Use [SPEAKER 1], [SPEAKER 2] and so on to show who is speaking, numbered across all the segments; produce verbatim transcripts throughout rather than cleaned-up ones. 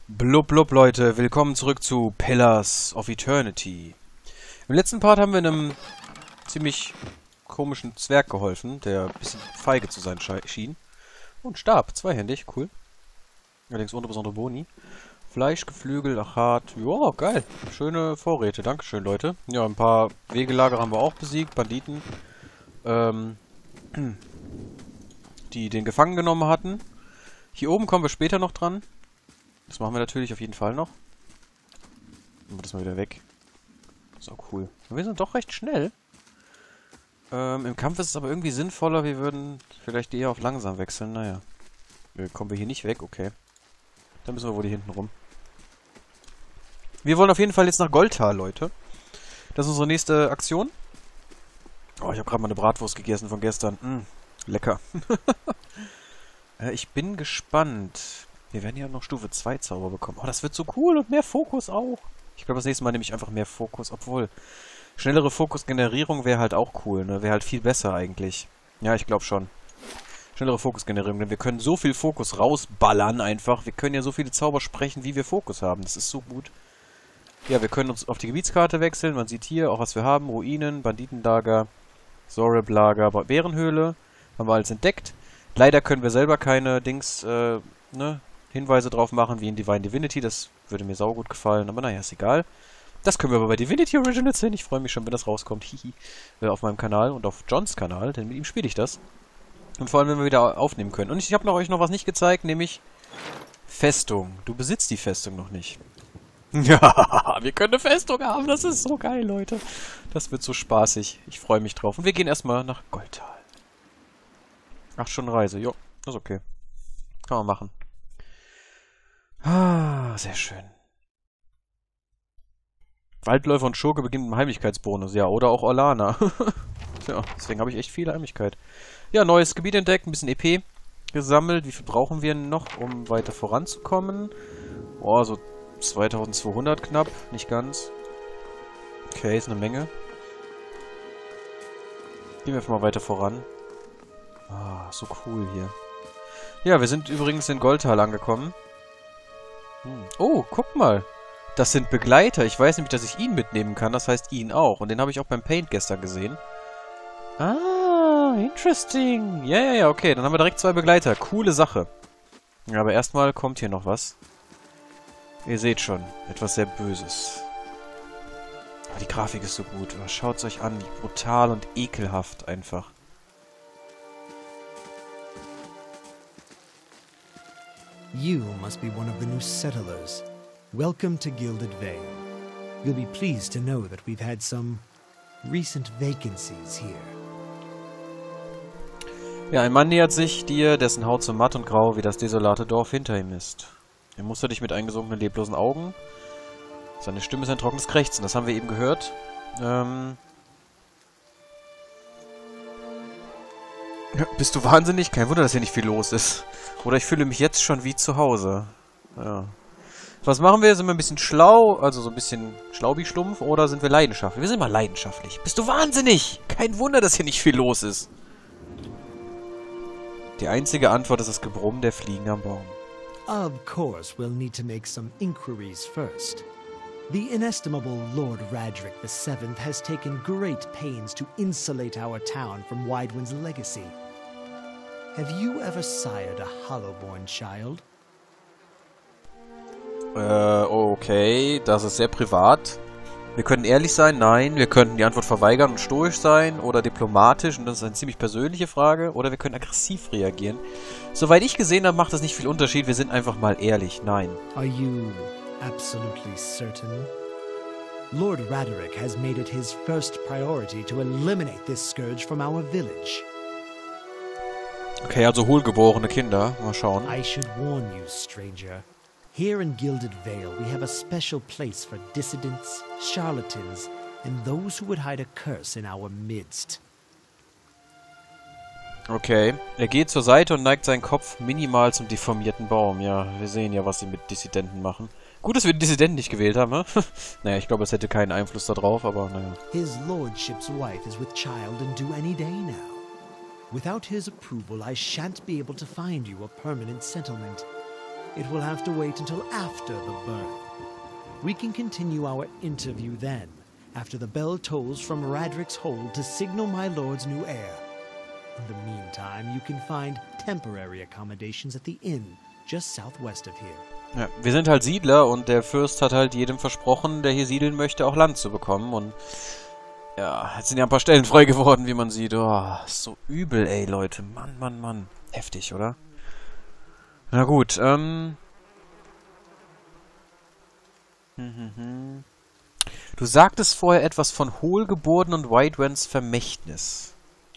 [SPEAKER 1] Blub blub Leute, willkommen zurück zu Pillars of Eternity. Im letzten Part haben wir einem ziemlich komischen Zwerg geholfen, der ein bisschen feige zu sein schien. Und starb, zweihändig, cool. Allerdings ohne besondere Boni. Fleisch, Geflügel, Achat, ja, geil. Schöne Vorräte, dankeschön Leute. Ja, ein paar Wegelager haben wir auch besiegt, Banditen. Ähm, die den Gefangen genommen hatten. Hier oben kommen wir später noch dran. Das machen wir natürlich auf jeden Fall noch. Nehmen wir das mal wieder weg. So, cool. Wir sind doch recht schnell. Ähm, im Kampf ist es aber irgendwie sinnvoller, wir würden vielleicht eher auf langsam wechseln. Naja. Äh, kommen wir hier nicht weg, okay. Dann müssen wir wohl hier hinten rum. Wir wollen auf jeden Fall jetzt nach Goltal, Leute. Das ist unsere nächste Aktion. Oh, ich habe gerade mal eine Bratwurst gegessen von gestern. Mm, lecker. äh, ich bin gespannt. Wir werden ja noch Stufe zwei Zauber bekommen. Oh, das wird so cool und mehr Fokus auch. Ich glaube, das nächste Mal nehme ich einfach mehr Fokus, obwohl schnellere Fokusgenerierung wäre halt auch cool, ne? Wäre halt viel besser eigentlich. Ja, ich glaube schon. Schnellere Fokusgenerierung, denn wir können so viel Fokus rausballern einfach. Wir können ja so viele Zauber sprechen, wie wir Fokus haben. Das ist so gut. Ja, wir können uns auf die Gebietskarte wechseln. Man sieht hier auch, was wir haben. Ruinen, Banditenlager, Zoreb-Lager, Bärenhöhle. Haben wir alles entdeckt. Leider können wir selber keine Dings, äh, ne, Hinweise drauf machen, wie in Divine Divinity. Das würde mir saugut gefallen, aber naja, ist egal. Das können wir aber bei Divinity Originals sehen. Ich freue mich schon, wenn das rauskommt. Hihi. Äh, auf meinem Kanal und auf Johns Kanal, denn mit ihm spiele ich das. Und vor allem, wenn wir wieder aufnehmen können. Und ich habe noch euch noch was nicht gezeigt, nämlich Festung. Du besitzt die Festung noch nicht. Ja, wir können eine Festung haben. Das ist so geil, Leute. Das wird so spaßig. Ich freue mich drauf. Und wir gehen erstmal nach Goltal. Acht Stunden Reise. Jo, das ist okay. Kann man machen. Ah, sehr schön. Waldläufer und Schurke beginnen mit dem Heimlichkeitsbonus. Ja, oder auch Orlana. Ja, deswegen habe ich echt viel Heimlichkeit. Ja, neues Gebiet entdeckt, ein bisschen E P gesammelt. Wie viel brauchen wir noch, um weiter voranzukommen? Oh, so zweitausendzweihundert knapp. Nicht ganz. Okay, ist eine Menge. Gehen wir einfach mal weiter voran. Ah, so cool hier. Ja, wir sind übrigens in Goltal angekommen. Hm. Oh, guck mal. Das sind Begleiter. Ich weiß nämlich, dass ich ihn mitnehmen kann. Das heißt, ihn auch. Und den habe ich auch beim Paint gestern gesehen. Ah, interesting. Ja, ja, ja, okay. Dann haben wir direkt zwei Begleiter. Coole Sache. Ja, aber erstmal kommt hier noch was. Ihr seht schon. Etwas sehr Böses. Aber die Grafik ist so gut. Schaut es euch an. Wie brutal und ekelhaft einfach.
[SPEAKER 2] You must be one of the new settlers. Welcome to Gilded Vale. You'll be pleased to know that we've had some recent vacancies here.
[SPEAKER 1] Ja, ein Mann nähert sich dir, dessen Haut so matt und grau wie das desolate Dorf hinter ihm ist. Er mustert dich mit eingesunkenen, leblosen Augen. Seine Stimme ist ein trockenes Krächzen, das haben wir eben gehört. Ähm... Ja, bist du wahnsinnig? Kein Wunder, dass hier nicht viel los ist. Oder ich fühle mich jetzt schon wie zu Hause. Ja. Was machen wir? Sind wir ein bisschen schlau? Also so ein bisschen schlaubi-schlumpf? Oder sind wir leidenschaftlich? Wir sind mal leidenschaftlich. Bist du wahnsinnig? Kein Wunder, dass hier nicht viel los ist. Die einzige Antwort ist das Gebrumm der Fliegen am Baum.
[SPEAKER 2] Of course, we'll need to make some inquiries first. The inestimable Lord Radric the Seventh has taken great pains to insulate our town from Widewind's legacy. Have you ever sired a Hollowborn child?
[SPEAKER 1] Äh, okay, das ist sehr privat. Wir können ehrlich sein, nein. Wir könnten die Antwort verweigern und stoisch sein oder diplomatisch, und das ist eine ziemlich persönliche Frage. Oder wir können aggressiv reagieren. Soweit ich gesehen habe, macht das nicht viel Unterschied. Wir sind einfach mal ehrlich, nein.
[SPEAKER 2] Are you absolutely certain? Lord Raderick has made it his first priority to eliminate this scourge from our village.
[SPEAKER 1] Okay, also hohlgeborene Kinder. Mal schauen.
[SPEAKER 2] I should warn you, stranger. Here in Gilded Vale, we have a special place for dissidents, charlatans, and those who would hide a curse in our midst.
[SPEAKER 1] Okay. Er geht zur Seite und neigt seinen Kopf minimal zum deformierten Baum. Ja, wir sehen ja, was sie mit Dissidenten machen. Gut, dass wir den Dissidenten nicht gewählt haben, ne? Naja, ich glaube, es hätte keinen Einfluss darauf, aber naja.
[SPEAKER 2] His lordship's wife is with child and due any day now. Without his approval, I shan't be able to find you a permanent settlement. it will have to wait until after the birth. We can continue our interview then, after the bell tolls from Radric's hold to signal my lord's new heir. In the meantime, you can find temporary accommodations at the inn, just southwest of here.
[SPEAKER 1] Ja, wir sind halt Siedler und der Fürst hat halt jedem versprochen, der hier siedeln möchte, auch Land zu bekommen. Und ja, jetzt sind ja ein paar Stellen frei geworden, wie man sieht. Oh, ist so übel, ey, Leute. Mann, Mann, Mann. Heftig, oder? Na gut, ähm... Du sagtest vorher etwas von Hohlgeburten und Whiterunds Vermächtnis.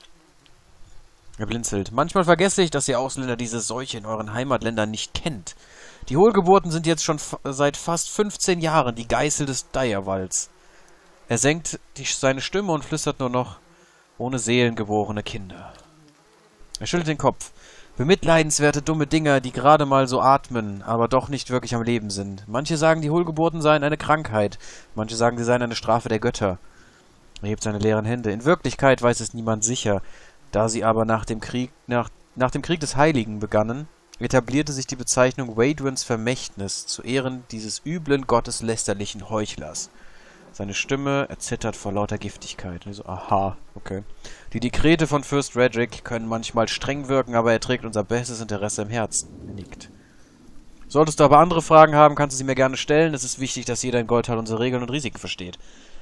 [SPEAKER 1] Er blinzelt. Manchmal vergesse ich, dass ihr Ausländer diese Seuche in euren Heimatländern nicht kennt. Die Hohlgeburten sind jetzt schon fa seit fast fünfzehn Jahren die Geißel des Direwalds. Er senkt die, seine Stimme und flüstert nur noch, ohne Seelen geborene Kinder. Er schüttelt den Kopf. Bemitleidenswerte dumme Dinger, die gerade mal so atmen, aber doch nicht wirklich am Leben sind. Manche sagen, die Hohlgeburten seien eine Krankheit. Manche sagen, sie seien eine Strafe der Götter. Er hebt seine leeren Hände. In Wirklichkeit weiß es niemand sicher. Da sie aber nach dem Krieg, nach, nach dem Krieg des Heiligen begannen, etablierte sich die Bezeichnung Whiterunds Vermächtnis zu Ehren dieses üblen, gotteslästerlichen Heuchlers. Seine Stimme erzittert vor lauter Giftigkeit. Und ich so, aha, okay. Die Dekrete von Fürst Radric können manchmal streng wirken, aber er trägt unser bestes Interesse im Herzen. Er nickt. Solltest du aber andere Fragen haben, kannst du sie mir gerne stellen. Es ist wichtig, dass jeder in Goldhall unsere Regeln und Risiken versteht.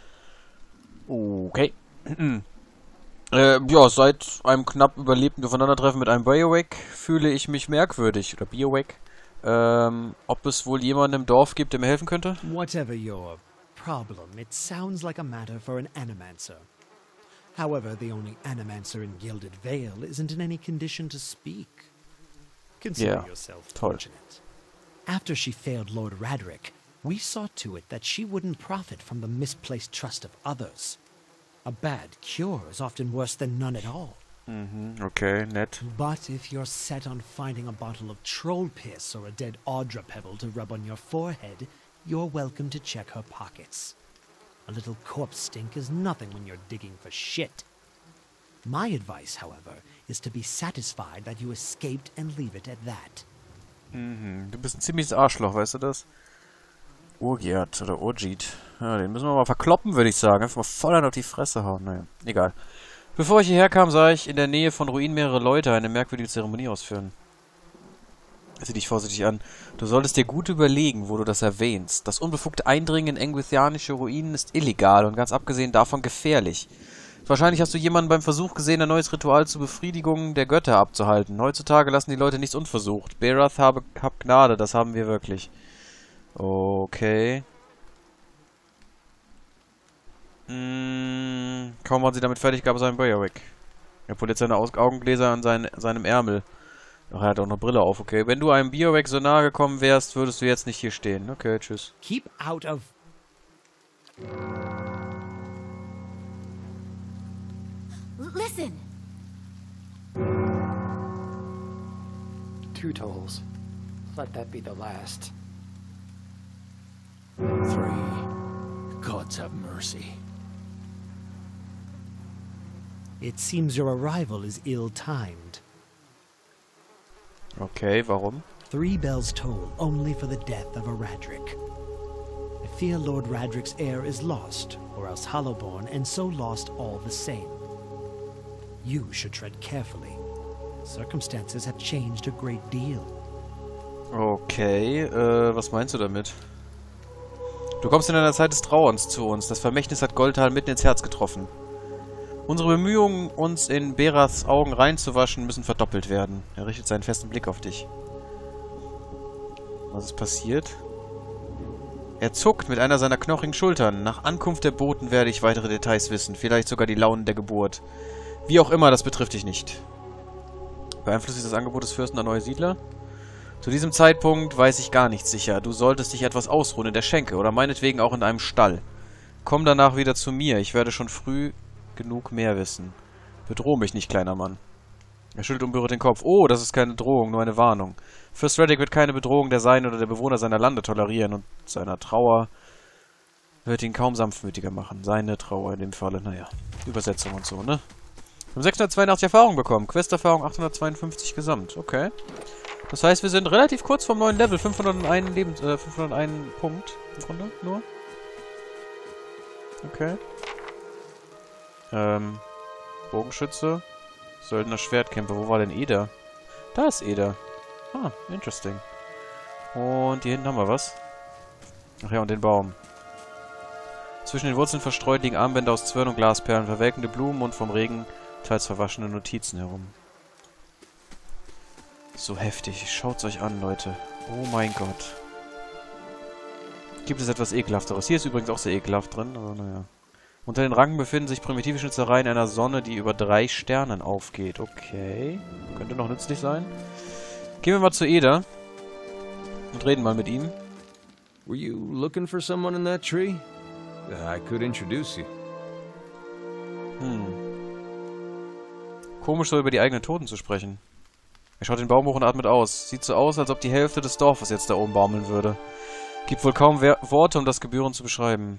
[SPEAKER 1] Okay. Äh, ja, seit einem knapp überlebten Aufeinandertreffen mit einem Biowak fühle ich mich merkwürdig. Oder Biowak. Ähm, ob es wohl jemanden im Dorf gibt, der mir helfen könnte?
[SPEAKER 2] Whatever your problem, it sounds like a matter for an Animancer. However, the only Animancer in Gilded Vale isn't in any condition to speak. Consider
[SPEAKER 1] Yeah,
[SPEAKER 2] yourself
[SPEAKER 1] toll.
[SPEAKER 2] fortunate. After she failed Lord Radric, we saw to it that she wouldn't profit from the misplaced trust of others. A bad cure is often worse than none at all.
[SPEAKER 1] Mhm, okay, nett.
[SPEAKER 2] But if you're set on finding a bottle of troll piss or a dead Audra pebble to rub on your forehead, you're welcome to check her pockets. A little corpse stink is nothing when you're digging for shit. My advice, however, is to be satisfied that you escaped and leave it at that.
[SPEAKER 1] Mhm, du bist ein ziemliches Arschloch, weißt du das? Urgiat oder Urgit. Ja, den müssen wir mal verkloppen, würde ich sagen. Einfach mal voll auf die Fresse hauen. Naja, egal. Bevor ich hierher kam, sah ich in der Nähe von Ruinen mehrere Leute eine merkwürdige Zeremonie ausführen. Sieh dich vorsichtig an. Du solltest dir gut überlegen, wo du das erwähnst. Das unbefugte Eindringen in engwithianische Ruinen ist illegal und ganz abgesehen davon gefährlich. Wahrscheinlich hast du jemanden beim Versuch gesehen, ein neues Ritual zur Befriedigung der Götter abzuhalten. Heutzutage lassen die Leute nichts unversucht. Berath habe hab Gnade, das haben wir wirklich. Okay. Hm, kaum waren sie damit fertig, gab es einen Biowak. Er poliert seine Aus Augengläser an sein, seinem Ärmel. Ach, er hat auch eine Brille auf, okay. Wenn du einem Biowak so nahe gekommen wärst, würdest du jetzt nicht hier stehen. Okay, tschüss.
[SPEAKER 2] Keep out of...
[SPEAKER 3] Listen!
[SPEAKER 4] Two tolls. Let that be the last. Three. Gods have mercy.
[SPEAKER 2] It seems your arrival is ill-timed.
[SPEAKER 1] Okay, warum?
[SPEAKER 2] Three bells toll only for the death of a Radric. I fear Lord Radric's heir is lost, or else Hollowborn, and so lost all the same. You should tread carefully. Circumstances have changed a great deal.
[SPEAKER 1] Okay, äh, was meinst du damit? Du kommst in einer Zeit des Trauerns zu uns. Das Vermächtnis hat Goldhall mitten ins Herz getroffen. Unsere Bemühungen, uns in Beraths Augen reinzuwaschen, müssen verdoppelt werden. Er richtet seinen festen Blick auf dich. Was ist passiert? Er zuckt mit einer seiner knochigen Schultern. Nach Ankunft der Boten werde ich weitere Details wissen. Vielleicht sogar die Launen der Geburt. Wie auch immer, das betrifft dich nicht. Beeinflusst sich das Angebot des Fürsten an neue Siedler? Zu diesem Zeitpunkt weiß ich gar nichts sicher. Du solltest dich etwas ausruhen in der Schenke oder meinetwegen auch in einem Stall. Komm danach wieder zu mir. Ich werde schon früh genug mehr wissen. Bedroh mich nicht, kleiner Mann. Er schüttelt unberührt den Kopf. Oh, das ist keine Drohung, nur eine Warnung. Fürst Radric wird keine Bedrohung der Seinen oder der Bewohner seiner Lande tolerieren und seiner Trauer wird ihn kaum sanftmütiger machen. Seine Trauer in dem Falle, naja, Übersetzung und so, ne? Wir haben sechshundertzweiundachtzig Erfahrung bekommen. Questerfahrung achthundertzweiundfünfzig gesamt. Okay. Das heißt, wir sind relativ kurz vom neuen Level. fünfhunderteins Lebens... Äh, fünfhunderteins Punkt. Im Grunde, nur. Okay. Ähm... Bogenschütze. Söldner Schwertkämpfer. Wo war denn Eder? Da ist Eder. Ah, interesting. Und hier hinten haben wir was. Ach ja, und den Baum. Zwischen den Wurzeln verstreut liegen Armbänder aus Zwirn und Glasperlen, verwelkende Blumen und vom Regen teils verwaschene Notizen herum. So heftig. Schaut's euch an, Leute. Oh mein Gott. Gibt es etwas Ekelhafteres? Hier ist übrigens auch sehr ekelhaft drin, aber naja. Unter den Ranken befinden sich primitive Schnitzereien einer Sonne, die über drei Sternen aufgeht. Okay. Könnte noch nützlich sein. Gehen wir mal zu Eder. Und reden mal mit ihm.
[SPEAKER 5] Were you looking for someone in that tree? I could introduce you.
[SPEAKER 1] Hm. Komisch, so über die eigenen Toten zu sprechen. Er schaut den Baum hoch und atmet aus. Sieht so aus, als ob die Hälfte des Dorfes jetzt da oben baumeln würde. Gibt wohl kaum Wer Worte, um das gebührend zu beschreiben.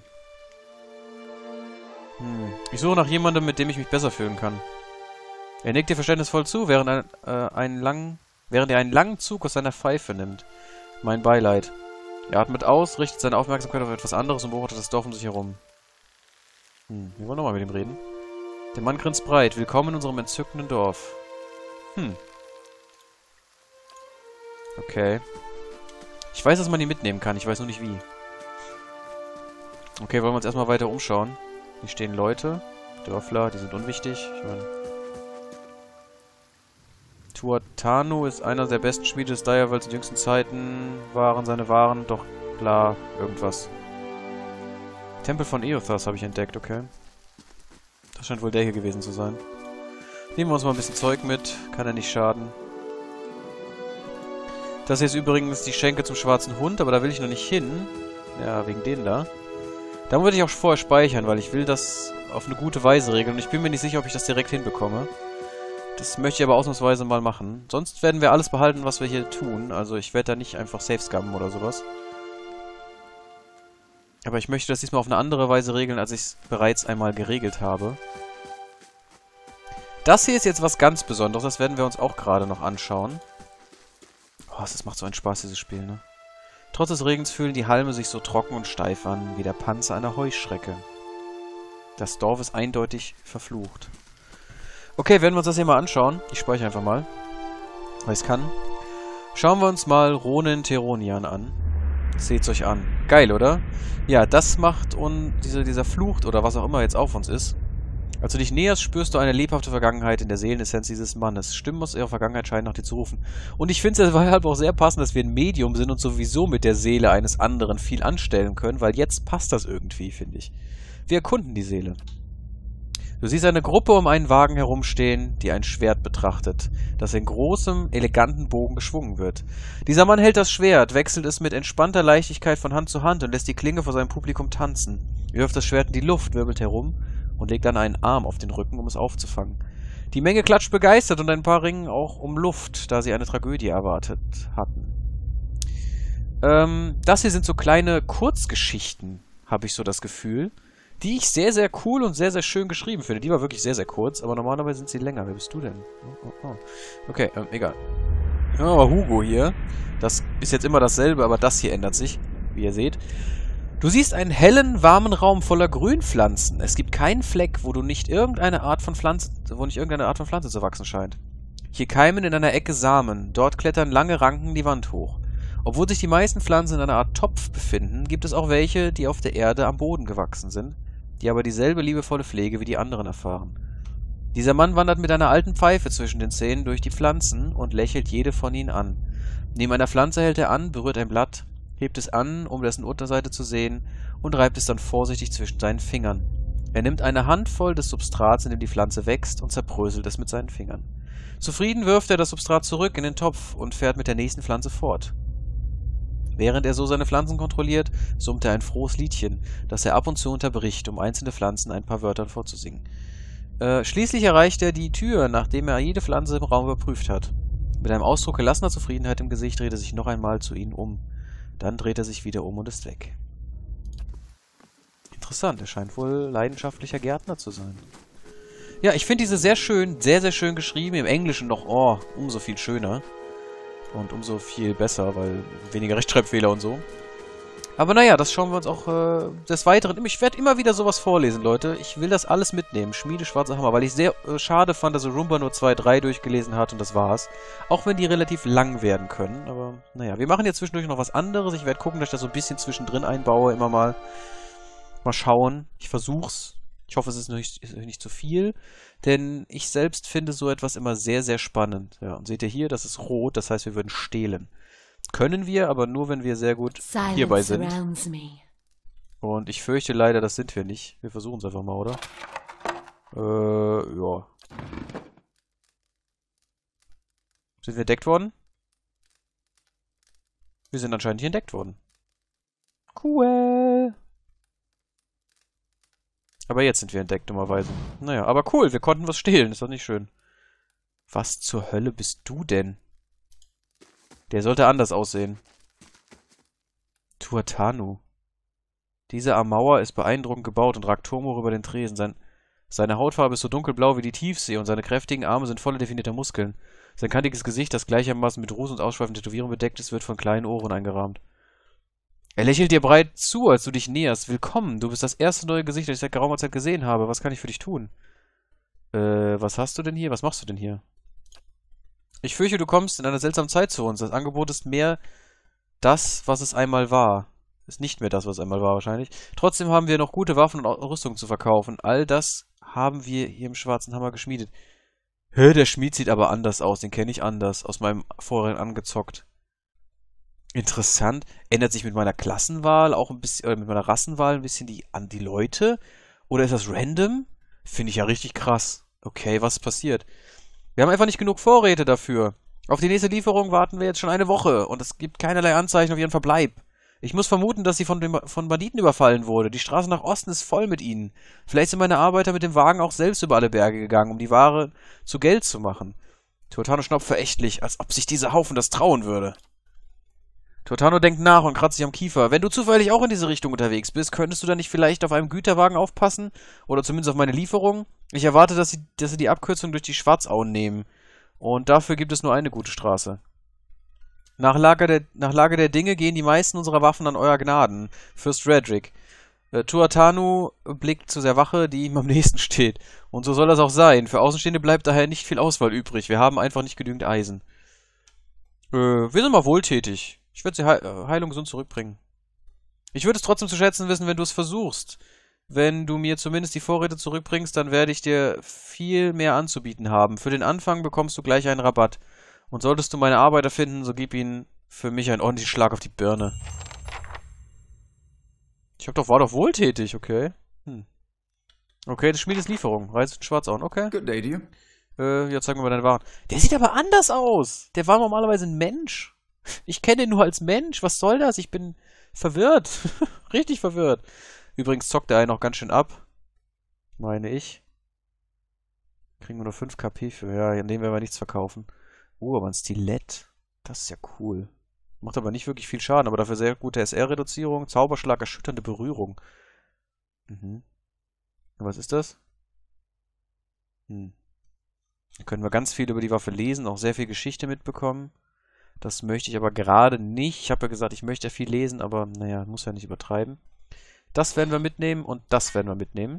[SPEAKER 1] Hm. Ich suche nach jemandem, mit dem ich mich besser fühlen kann. Er nickt dir verständnisvoll zu, während, ein, äh, einen langen, während er einen langen Zug aus seiner Pfeife nimmt. Mein Beileid. Er atmet aus, richtet seine Aufmerksamkeit auf etwas anderes und beobachtet das Dorf um sich herum. Hm, wir wollen nochmal mit ihm reden. Der Mann grinst breit. Willkommen in unserem entzückenden Dorf. Hm. Okay. Ich weiß, dass man die mitnehmen kann, ich weiß nur nicht wie. Okay, wollen wir uns erstmal weiter umschauen. Hier stehen Leute, Dörfler, die sind unwichtig. Ich meine... Tuatanu ist einer der besten Schmiede des Direwolds in jüngsten Zeiten. Waren seine Waren, doch klar, irgendwas. Tempel von Eothas habe ich entdeckt, okay. Das scheint wohl der hier gewesen zu sein. Nehmen wir uns mal ein bisschen Zeug mit, kann ja nicht schaden. Das hier ist übrigens die Schenke zum schwarzen Hund, aber da will ich noch nicht hin. Ja, wegen denen da. Da würde ich auch vorher speichern, weil ich will das auf eine gute Weise regeln. Und ich bin mir nicht sicher, ob ich das direkt hinbekomme. Das möchte ich aber ausnahmsweise mal machen. Sonst werden wir alles behalten, was wir hier tun. Also ich werde da nicht einfach safe-scammen oder sowas. Aber ich möchte das diesmal auf eine andere Weise regeln, als ich es bereits einmal geregelt habe. Das hier ist jetzt was ganz Besonderes. Das werden wir uns auch gerade noch anschauen. Oh, das macht so einen Spaß, dieses Spiel, ne? Trotz des Regens fühlen die Halme sich so trocken und steif an, wie der Panzer einer Heuschrecke. Das Dorf ist eindeutig verflucht. Okay, werden wir uns das hier mal anschauen. Ich speichere einfach mal, weil ich es kann. Schauen wir uns mal Ronen Teronian an. Seht's euch an. Geil, oder? Ja, das macht und diese, dieser Fluch oder was auch immer jetzt auf uns ist. Als du dich näherst, spürst du eine lebhafte Vergangenheit in der Seelenessenz dieses Mannes. Stimmen aus ihrer Vergangenheit scheinen nach dir zu rufen. Und ich finde es halt auch sehr passend, dass wir ein Medium sind und sowieso mit der Seele eines anderen viel anstellen können, weil jetzt passt das irgendwie, finde ich. Wir erkunden die Seele. Du siehst eine Gruppe um einen Wagen herumstehen, die ein Schwert betrachtet, das in großem, eleganten Bogen geschwungen wird. Dieser Mann hält das Schwert, wechselt es mit entspannter Leichtigkeit von Hand zu Hand und lässt die Klinge vor seinem Publikum tanzen. Er wirft das Schwert in die Luft, wirbelt herum und legt dann einen Arm auf den Rücken, um es aufzufangen. Die Menge klatscht begeistert und ein paar ringen auch um Luft, da sie eine Tragödie erwartet hatten. Ähm, das hier sind so kleine Kurzgeschichten, habe ich so das Gefühl, die ich sehr, sehr cool und sehr, sehr schön geschrieben finde. Die war wirklich sehr, sehr kurz, aber normalerweise sind sie länger. Wer bist du denn? Oh, oh, oh. Okay, ähm, egal. Ja, aber Hugo hier, das ist jetzt immer dasselbe, aber das hier ändert sich, wie ihr seht. Du siehst einen hellen, warmen Raum voller Grünpflanzen. Es gibt keinen Fleck, wo du nicht irgendeine Art von Pflanze, wo nicht irgendeine Art von Pflanze zu wachsen scheint. Hier keimen in einer Ecke Samen. Dort klettern lange Ranken die Wand hoch. Obwohl sich die meisten Pflanzen in einer Art Topf befinden, gibt es auch welche, die auf der Erde am Boden gewachsen sind, die aber dieselbe liebevolle Pflege wie die anderen erfahren. Dieser Mann wandert mit einer alten Pfeife zwischen den Zähnen durch die Pflanzen und lächelt jede von ihnen an. Neben einer Pflanze hält er an, berührt ein Blatt, hebt es an, um dessen Unterseite zu sehen, und reibt es dann vorsichtig zwischen seinen Fingern. Er nimmt eine Handvoll des Substrats, in dem die Pflanze wächst, und zerbröselt es mit seinen Fingern. Zufrieden wirft er das Substrat zurück in den Topf und fährt mit der nächsten Pflanze fort. Während er so seine Pflanzen kontrolliert, summt er ein frohes Liedchen, das er ab und zu unterbricht, um einzelne Pflanzen ein paar Wörtern vorzusingen. Äh, schließlich erreicht er die Tür, nachdem er jede Pflanze im Raum überprüft hat. Mit einem Ausdruck gelassener Zufriedenheit im Gesicht dreht er sich noch einmal zu ihnen um. Dann dreht er sich wieder um und ist weg. Interessant, er scheint wohl leidenschaftlicher Gärtner zu sein. Ja, ich finde diese sehr schön, sehr, sehr schön geschrieben. Im Englischen noch, oh, umso viel schöner. Und umso viel besser, weil weniger Rechtschreibfehler und so. Aber naja, das schauen wir uns auch äh, des Weiteren. Ich werde immer wieder sowas vorlesen, Leute. Ich will das alles mitnehmen. Schmiede Schwarzer Hammer, weil ich sehr äh, schade fand, dass Arumba nur zwei, drei durchgelesen hat und das war's. Auch wenn die relativ lang werden können. Aber naja, wir machen jetzt zwischendurch noch was anderes. Ich werde gucken, dass ich das so ein bisschen zwischendrin einbaue, immer mal. Mal schauen. Ich versuch's. Ich hoffe, es ist nicht, ist nicht zu viel. Denn ich selbst finde so etwas immer sehr, sehr spannend. Ja, und seht ihr hier, das ist rot, das heißt, wir würden stehlen. Können wir, aber nur, wenn wir sehr gut hierbei sind. Und ich fürchte leider, das sind wir nicht. Wir versuchen es einfach mal, oder? Äh, ja. Sind wir entdeckt worden? Wir sind anscheinend nicht entdeckt worden. Cool. Aber jetzt sind wir entdeckt, dummerweise. Naja, aber cool, wir konnten was stehlen. Ist doch nicht schön. Was zur Hölle bist du denn? Der sollte anders aussehen. Tuatanu. Diese Amauer ist beeindruckend gebaut und ragt turmhoch über den Tresen. Sein, seine Hautfarbe ist so dunkelblau wie die Tiefsee und seine kräftigen Arme sind voller definierter Muskeln. Sein kantiges Gesicht, das gleichermaßen mit Ruß und ausschweifenden Tätowierungen bedeckt ist, wird von kleinen Ohren eingerahmt. Er lächelt dir breit zu, als du dich näherst. Willkommen, du bist das erste neue Gesicht, das ich seit geraumer Zeit gesehen habe. Was kann ich für dich tun? Äh, was hast du denn hier? Was machst du denn hier? Ich fürchte, du kommst in einer seltsamen Zeit zu uns. Das Angebot ist mehr das, was es einmal war. Ist nicht mehr das, was es einmal war, wahrscheinlich. Trotzdem haben wir noch gute Waffen und Rüstung zu verkaufen. All das haben wir hier im Schwarzen Hammer geschmiedet. Hä, der Schmied sieht aber anders aus. Den kenne ich anders. Aus meinem Vorrein angezockt. Interessant. Ändert sich mit meiner Klassenwahl auch ein bisschen, oder mit meiner Rassenwahl ein bisschen die, an die Leute? Oder ist das random? Finde ich ja richtig krass. Okay, was ist passiert? Wir haben einfach nicht genug Vorräte dafür. Auf die nächste Lieferung warten wir jetzt schon eine Woche und es gibt keinerlei Anzeichen auf ihren Verbleib. Ich muss vermuten, dass sie von, dem, von Banditen überfallen wurde. Die Straße nach Osten ist voll mit ihnen. Vielleicht sind meine Arbeiter mit dem Wagen auch selbst über alle Berge gegangen, um die Ware zu Geld zu machen. Tuatano schnaubt verächtlich, als ob sich dieser Haufen das trauen würde. Tuatano denkt nach und kratzt sich am Kiefer. Wenn du zufällig auch in diese Richtung unterwegs bist, könntest du dann nicht vielleicht auf einem Güterwagen aufpassen? Oder zumindest auf meine Lieferung? Ich erwarte, dass sie, dass sie die Abkürzung durch die Schwarzauen nehmen. Und dafür gibt es nur eine gute Straße. Nach Lage der, nach Lage der Dinge gehen die meisten unserer Waffen an euer Gnaden, Fürst Radric. Äh, Tuatano blickt zu der Wache, die ihm am nächsten steht. Und so soll das auch sein. Für Außenstehende bleibt daher nicht viel Auswahl übrig. Wir haben einfach nicht genügend Eisen. Äh, wir sind mal wohltätig. Ich würde sie heil heilung gesund zurückbringen. Ich würde es trotzdem zu schätzen wissen, wenn du es versuchst. Wenn du mir zumindest die Vorräte zurückbringst, dann werde ich dir viel mehr anzubieten haben. Für den Anfang bekommst du gleich einen Rabatt. Und solltest du meine Arbeiter finden, so gib ihnen für mich einen ordentlichen Schlag auf die Birne. Ich hab doch, war doch wohltätig, okay. Hm. Okay, das Schmied ist Lieferung. Reise in Schwarzauen, okay.
[SPEAKER 6] Good day to you.
[SPEAKER 1] Äh, ja, zeig mir mal deine Waren. Der sieht aber anders aus. Der war normalerweise ein Mensch. Ich kenne ihn nur als Mensch. Was soll das? Ich bin verwirrt. Richtig verwirrt. Übrigens zockt er einen noch ganz schön ab. Meine ich. Kriegen wir nur fünf K P für. Ja, in dem werden wir nichts verkaufen. Oh, aber ein Stilett. Das ist ja cool. Macht aber nicht wirklich viel Schaden, aber dafür sehr gute S R-Reduzierung. Zauberschlag, erschütternde Berührung. Mhm. Was ist das? Hm. Da können wir ganz viel über die Waffe lesen, auch sehr viel Geschichte mitbekommen. Das möchte ich aber gerade nicht. Ich habe ja gesagt, ich möchte ja viel lesen, aber naja, muss ja nicht übertreiben. Das werden wir mitnehmen und das werden wir mitnehmen.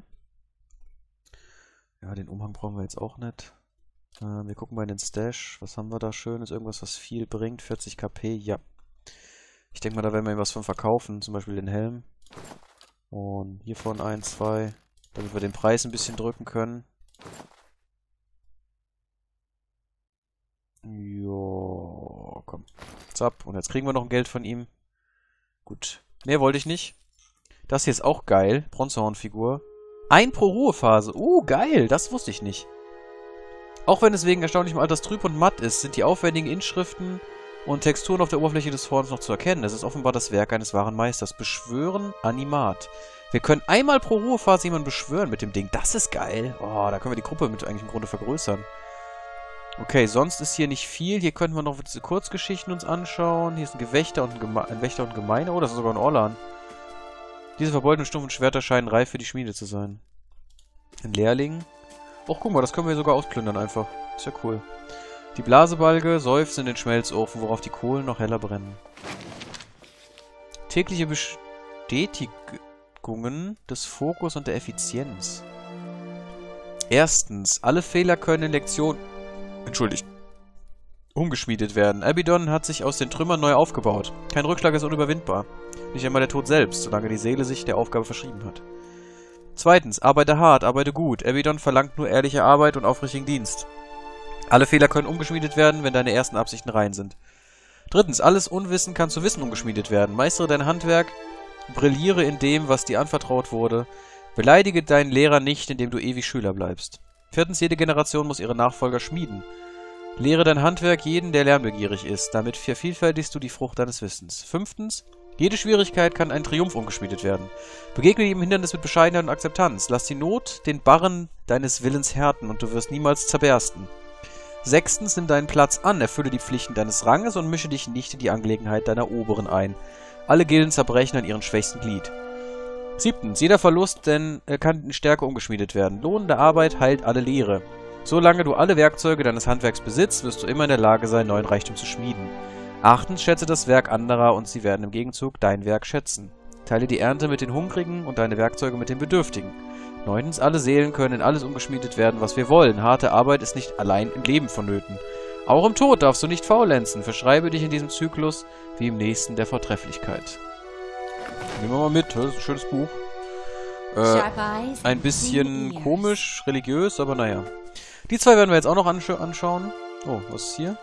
[SPEAKER 1] Ja, den Umhang brauchen wir jetzt auch nicht. Äh, wir gucken mal in den Stash. Was haben wir da Schönes? Irgendwas, was viel bringt. vierzig K P, ja. Ich denke mal, da werden wir was von verkaufen. Zum Beispiel den Helm. Und hiervon ein, zwei. Damit wir den Preis ein bisschen drücken können. Jo, komm. Zapp. Und jetzt kriegen wir noch ein Geld von ihm. Gut. Mehr wollte ich nicht. Das hier ist auch geil. Bronzehornfigur. Ein pro Ruhephase. Uh, geil. Das wusste ich nicht. Auch wenn es wegen erstaunlichem Alters trüb und matt ist, sind die aufwendigen Inschriften und Texturen auf der Oberfläche des Horns noch zu erkennen. Es ist offenbar das Werk eines wahren Meisters. Beschwören Animat. Wir können einmal pro Ruhephase jemanden beschwören mit dem Ding. Das ist geil. Oh, da können wir die Gruppe mit eigentlich im Grunde vergrößern. Okay, sonst ist hier nicht viel. Hier könnten wir noch diese Kurzgeschichten uns anschauen. Hier ist ein Gewächter und ein, Geme ein Wächter und ein Gemeiner. Oh, das ist sogar ein Orlan. Diese verbeulten stumpfen Schwerter scheinen reif für die Schmiede zu sein. Ein Lehrling. Och, guck mal, das können wir sogar ausplündern einfach. Ist ja cool. Die Blasebalge seufzt in den Schmelzofen, worauf die Kohlen noch heller brennen. Tägliche Bestätigungen des Fokus und der Effizienz. Erstens, alle Fehler können in Lektionen... Entschuldigt. Umgeschmiedet werden. Abaddon hat sich aus den Trümmern neu aufgebaut. Kein Rückschlag ist unüberwindbar. Nicht einmal der Tod selbst, solange die Seele sich der Aufgabe verschrieben hat. Zweitens, arbeite hart, arbeite gut. Abaddon verlangt nur ehrliche Arbeit und aufrichtigen Dienst. Alle Fehler können umgeschmiedet werden, wenn deine ersten Absichten rein sind. Drittens, alles Unwissen kann zu Wissen umgeschmiedet werden. Meistere dein Handwerk, brilliere in dem, was dir anvertraut wurde. Beleidige deinen Lehrer nicht, indem du ewig Schüler bleibst. Viertens, jede Generation muss ihre Nachfolger schmieden. Lehre dein Handwerk jeden, der lernbegierig ist. Damit vervielfältigst du die Frucht deines Wissens. Fünftens, jede Schwierigkeit kann ein Triumph umgeschmiedet werden. Begegne jedem Hindernis mit Bescheidenheit und Akzeptanz. Lass die Not den Barren deines Willens härten und du wirst niemals zerbersten. Sechstens, nimm deinen Platz an, erfülle die Pflichten deines Ranges und mische dich nicht in die Angelegenheit deiner Oberen ein. Alle Gilden zerbrechen an ihrem schwächsten Glied. Siebtens, jeder Verlust denn, äh, kann in Stärke umgeschmiedet werden. Lohnende Arbeit heilt alle Lehre. Solange du alle Werkzeuge deines Handwerks besitzt, wirst du immer in der Lage sein, neuen Reichtum zu schmieden. Achtens, schätze das Werk anderer und sie werden im Gegenzug dein Werk schätzen. Teile die Ernte mit den Hungrigen und deine Werkzeuge mit den Bedürftigen. Neuntens, alle Seelen können in alles umgeschmiedet werden, was wir wollen. Harte Arbeit ist nicht allein im Leben vonnöten. Auch im Tod darfst du nicht faulenzen. Verschreibe dich in diesem Zyklus wie im nächsten der Vortrefflichkeit. Nehmen wir mal mit, das ist ein schönes Buch. Äh, ein bisschen komisch, religiös, aber naja. Die zwei werden wir jetzt auch noch ansch anschauen. Oh, was ist hier?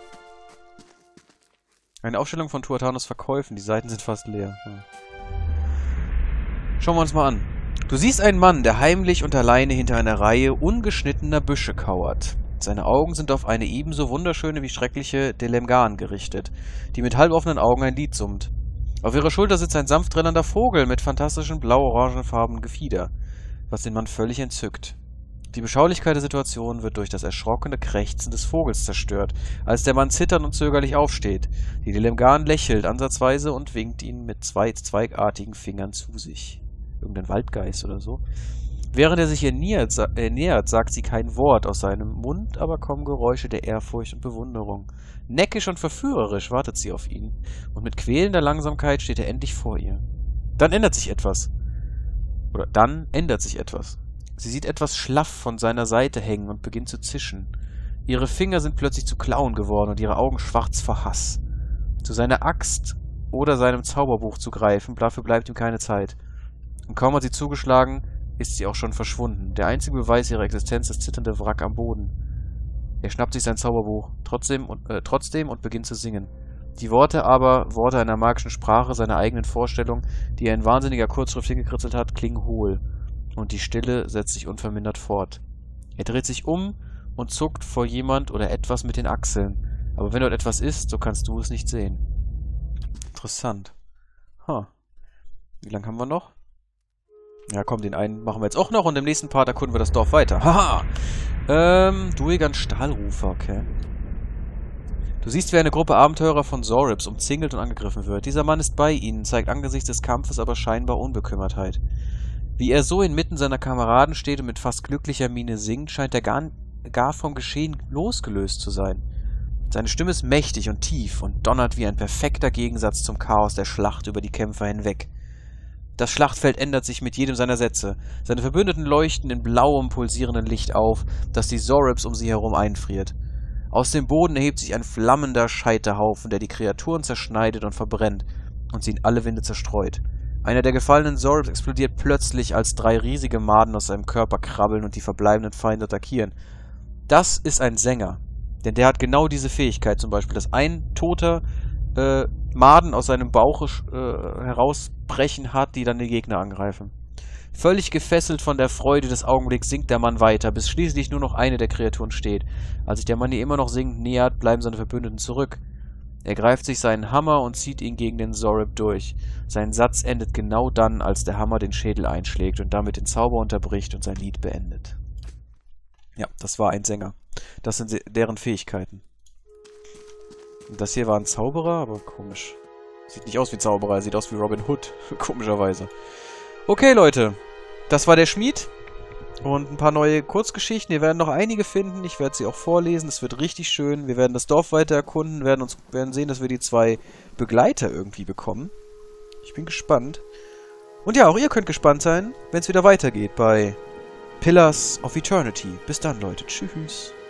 [SPEAKER 1] Eine Aufstellung von Tuatanos Verkäufen. Die Seiten sind fast leer. Hm. Schauen wir uns mal an. Du siehst einen Mann, der heimlich und alleine hinter einer Reihe ungeschnittener Büsche kauert. Seine Augen sind auf eine ebenso wunderschöne wie schreckliche Delemgan gerichtet, die mit halboffenen Augen ein Lied summt. Auf ihrer Schulter sitzt ein sanft tränender Vogel mit fantastischen blau-orangenfarbenen Gefieder, was den Mann völlig entzückt. Die Beschaulichkeit der Situation wird durch das erschrockene Krächzen des Vogels zerstört, als der Mann zitternd und zögerlich aufsteht. Die Delemgan lächelt ansatzweise und winkt ihn mit zwei zweigartigen Fingern zu sich. Irgendein Waldgeist oder so. Während er sich ihr nähert, sa äh, nähert, sagt sie kein Wort aus seinem Mund, aber kommen Geräusche der Ehrfurcht und Bewunderung. Neckisch und verführerisch wartet sie auf ihn, und mit quälender Langsamkeit steht er endlich vor ihr. Dann ändert sich etwas. Oder dann ändert sich etwas. Sie sieht etwas schlaff von seiner Seite hängen und beginnt zu zischen. Ihre Finger sind plötzlich zu Klauen geworden und ihre Augen schwarz vor Hass. Zu seiner Axt oder seinem Zauberbuch zu greifen, dafür bleibt ihm keine Zeit. Und kaum hat sie zugeschlagen, ist sie auch schon verschwunden. Der einzige Beweis ihrer Existenz ist zitternde Wrack am Boden. Er schnappt sich sein Zauberbuch, trotzdem und, äh, trotzdem und beginnt zu singen. Die Worte aber, Worte einer magischen Sprache, seiner eigenen Vorstellung, die er in wahnsinniger Kurzschrift hingekritzelt hat, klingen hohl. Und die Stille setzt sich unvermindert fort. Er dreht sich um und zuckt vor jemand oder etwas mit den Achseln. Aber wenn dort etwas ist, so kannst du es nicht sehen. Interessant. Huh. Wie lange haben wir noch? Ja, komm, den einen machen wir jetzt auch noch und im nächsten Part erkunden wir das Dorf weiter. Haha! Ähm, Duigan Stahlrufer, okay. Du siehst, wie eine Gruppe Abenteurer von Zoribs umzingelt und angegriffen wird. Dieser Mann ist bei ihnen, zeigt angesichts des Kampfes aber scheinbar Unbekümmertheit. Wie er so inmitten seiner Kameraden steht und mit fast glücklicher Miene singt, scheint er gar, gar vom Geschehen losgelöst zu sein. Seine Stimme ist mächtig und tief und donnert wie ein perfekter Gegensatz zum Chaos der Schlacht über die Kämpfer hinweg. Das Schlachtfeld ändert sich mit jedem seiner Sätze. Seine Verbündeten leuchten in blauem, pulsierenden Licht auf, das die Zoribs um sie herum einfriert. Aus dem Boden erhebt sich ein flammender Scheiterhaufen, der die Kreaturen zerschneidet und verbrennt und sie in alle Winde zerstreut. Einer der gefallenen Zoribs explodiert plötzlich, als drei riesige Maden aus seinem Körper krabbeln und die verbleibenden Feinde attackieren. Das ist ein Sänger, denn der hat genau diese Fähigkeit, zum Beispiel, dass ein toter äh, Maden aus seinem Bauch äh, herausbrechen hat, die dann die Gegner angreifen. Völlig gefesselt von der Freude des Augenblicks singt der Mann weiter, bis schließlich nur noch eine der Kreaturen steht. Als sich der Mann ihr immer noch singend nähert, bleiben seine Verbündeten zurück. Er greift sich seinen Hammer und zieht ihn gegen den Zorib durch. Sein Satz endet genau dann, als der Hammer den Schädel einschlägt und damit den Zauber unterbricht und sein Lied beendet. Ja, das war ein Sänger. Das sind deren Fähigkeiten. Und das hier war ein Zauberer, aber komisch. Sieht nicht aus wie Zauberer, er sieht aus wie Robin Hood, komischerweise. Okay, Leute, das war der Schmied. Und ein paar neue Kurzgeschichten. Wir werden noch einige finden. Ich werde sie auch vorlesen. Es wird richtig schön. Wir werden das Dorf weiter erkunden, werden uns werden sehen, dass wir die zwei Begleiter irgendwie bekommen. Ich bin gespannt. Und ja, auch ihr könnt gespannt sein, wenn es wieder weitergeht bei Pillars of Eternity. Bis dann, Leute. Tschüss.